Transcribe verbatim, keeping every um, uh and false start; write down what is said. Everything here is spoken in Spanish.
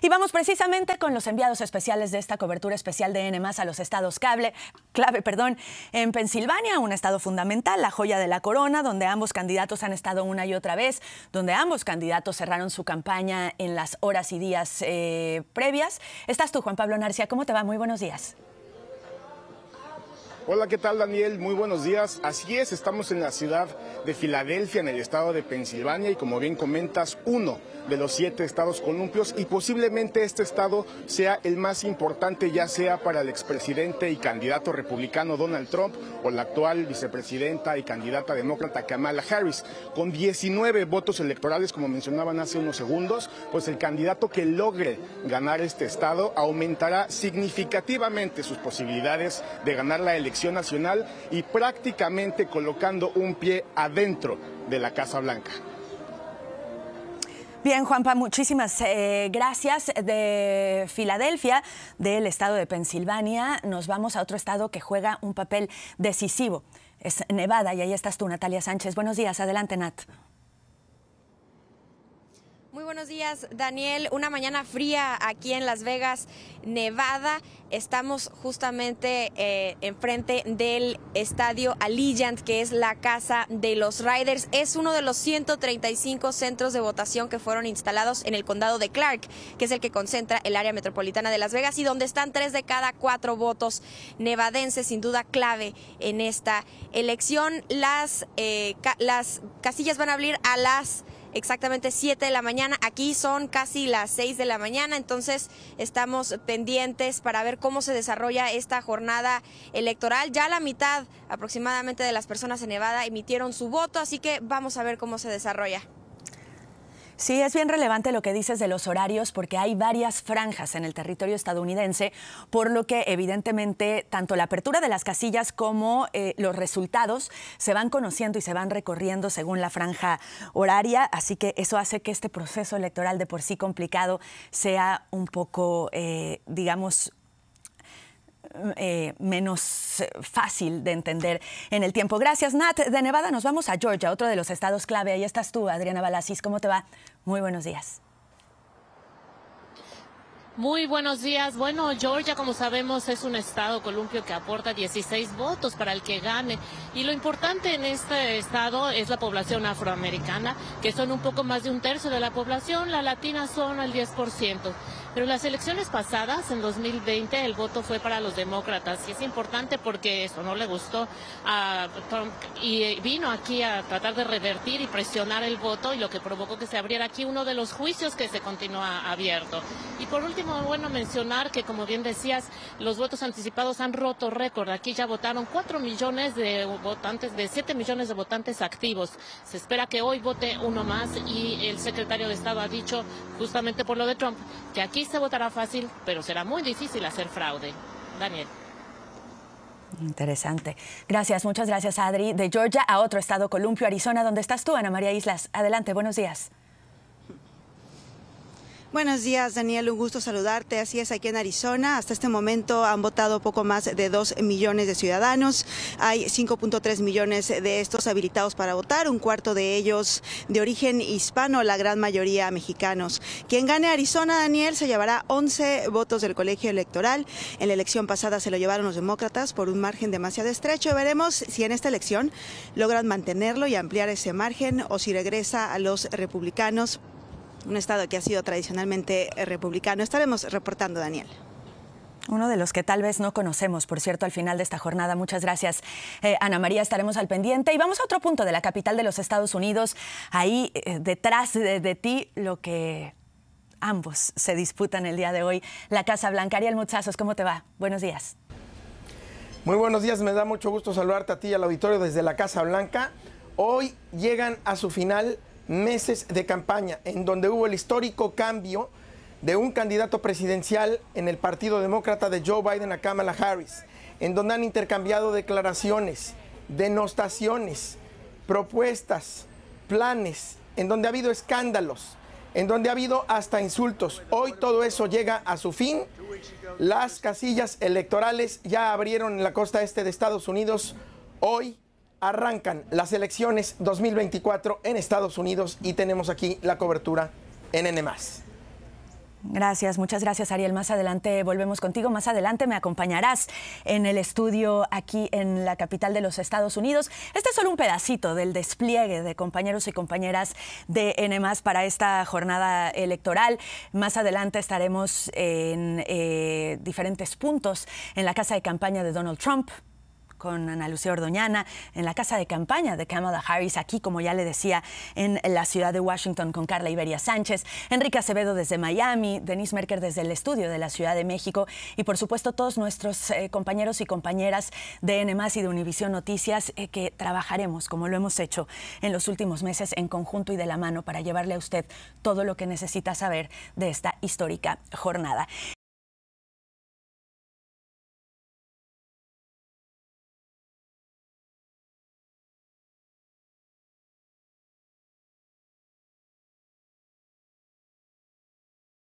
Y vamos precisamente con los enviados especiales de esta cobertura especial de N más a los estados clave, clave perdón, en Pensilvania, un estado fundamental, la joya de la corona, donde ambos candidatos han estado una y otra vez, donde ambos candidatos cerraron su campaña en las horas y días eh, previas. Estás tú, Juan Pablo Narcia. ¿Cómo te va? Muy buenos días. Hola, ¿qué tal, Daniel? Muy buenos días. Así es, estamos en la ciudad de Filadelfia, en el estado de Pensilvania, y como bien comentas, uno de los siete estados columpios, y posiblemente este estado sea el más importante, ya sea para el expresidente y candidato republicano Donald Trump o la actual vicepresidenta y candidata demócrata Kamala Harris. Con diecinueve votos electorales, como mencionaban hace unos segundos, pues el candidato que logre ganar este estado aumentará significativamente sus posibilidades de ganar la elección nacional y prácticamente colocando un pie adentro de la Casa Blanca. Bien, Juanpa, muchísimas eh, gracias. De Filadelfia, del estado de Pensilvania, nos vamos a otro estado que juega un papel decisivo. Es Nevada, y ahí estás tú, Natalia Sánchez. Buenos días, adelante, Nat. Muy buenos días, Daniel. Una mañana fría aquí en Las Vegas, Nevada. Estamos justamente eh, enfrente del estadio Allegiant, que es la casa de los Raiders. Es uno de los ciento treinta y cinco centros de votación que fueron instalados en el condado de Clark, que es el que concentra el área metropolitana de Las Vegas y donde están tres de cada cuatro votos nevadenses, sin duda clave en esta elección. Las, eh, ca las casillas van a abrir a las exactamente siete de la mañana. Aquí son casi las seis de la mañana, entonces estamos pendientes para ver cómo se desarrolla esta jornada electoral. Ya la mitad aproximadamente de las personas en Nevada emitieron su voto, así que vamos a ver cómo se desarrolla. Sí, es bien relevante lo que dices de los horarios, porque hay varias franjas en el territorio estadounidense, por lo que evidentemente tanto la apertura de las casillas como eh, los resultados se van conociendo y se van recorriendo según la franja horaria, así que eso hace que este proceso electoral de por sí complicado sea un poco, eh, digamos, Eh, menos fácil de entender en el tiempo. Gracias, Nat. De Nevada nos vamos a Georgia, otro de los estados clave. Ahí estás tú, Adriana Balasis. ¿Cómo te va? Muy buenos días. Muy buenos días. Bueno, Georgia, como sabemos, es un estado columpio que aporta dieciséis votos para el que gane. Y lo importante en este estado es la población afroamericana, que son un poco más de un tercio de la población. La latina son el diez por ciento. Pero en las elecciones pasadas, en dos mil veinte, el voto fue para los demócratas. Y es importante porque eso no le gustó a Trump y vino aquí a tratar de revertir y presionar el voto, y lo que provocó que se abriera aquí uno de los juicios que se continúa abierto. Y por último, bueno mencionar que, como bien decías, los votos anticipados han roto récord. Aquí ya votaron cuatro millones de votantes, de siete millones de votantes activos. Se espera que hoy vote uno más, y el secretario de Estado ha dicho, justamente por lo de Trump, que aquí se votará fácil, pero será muy difícil hacer fraude. Daniel. Interesante. Gracias, muchas gracias, Adri. De Georgia a otro estado columpio, Arizona, donde estás tú, Ana María Islas. Adelante, buenos días. Buenos días, Daniel, un gusto saludarte. Así es, aquí en Arizona, hasta este momento han votado poco más de dos millones de ciudadanos. Hay cinco punto tres millones de estos habilitados para votar, un cuarto de ellos de origen hispano, la gran mayoría mexicanos. Quien gane Arizona, Daniel, se llevará once votos del colegio electoral. En la elección pasada se lo llevaron los demócratas por un margen demasiado estrecho. Veremos si en esta elección logran mantenerlo y ampliar ese margen, o si regresa a los republicanos, un estado que ha sido tradicionalmente republicano. Estaremos reportando, Daniel. Uno de los que tal vez no conocemos, por cierto, al final de esta jornada. Muchas gracias, eh, Ana María. Estaremos al pendiente. Y vamos a otro punto de la capital de los Estados Unidos. Ahí, eh, detrás de, de ti, lo que ambos se disputan el día de hoy, la Casa Blanca. Ariel Mutsazos, ¿cómo te va? Buenos días. Muy buenos días. Me da mucho gusto saludarte a ti y al auditorio desde la Casa Blanca. Hoy llegan a su final meses de campaña, en donde hubo el histórico cambio de un candidato presidencial en el Partido Demócrata de Joe Biden a Kamala Harris, en donde han intercambiado declaraciones, denostaciones, propuestas, planes, en donde ha habido escándalos, en donde ha habido hasta insultos. Hoy todo eso llega a su fin. Las casillas electorales ya abrieron en la costa este de Estados Unidos. Hoy arrancan las elecciones dos mil veinticuatro en Estados Unidos, y tenemos aquí la cobertura en N más. Gracias, muchas gracias, Ariel. Más adelante volvemos contigo. Más adelante me acompañarás en el estudio aquí en la capital de los Estados Unidos. Este es solo un pedacito del despliegue de compañeros y compañeras de N más para esta jornada electoral. Más adelante estaremos en eh, diferentes puntos en la casa de campaña de Donald Trump, con Ana Lucía Ordoñana, en la casa de campaña de Kamala Harris, aquí, como ya le decía, en la ciudad de Washington con Carla Iberia Sánchez, Enrique Acevedo desde Miami, Denise Merker desde el estudio de la Ciudad de México y, por supuesto, todos nuestros eh, compañeros y compañeras de N más y de Univisión Noticias eh, que trabajaremos, como lo hemos hecho en los últimos meses, en conjunto y de la mano para llevarle a usted todo lo que necesita saber de esta histórica jornada.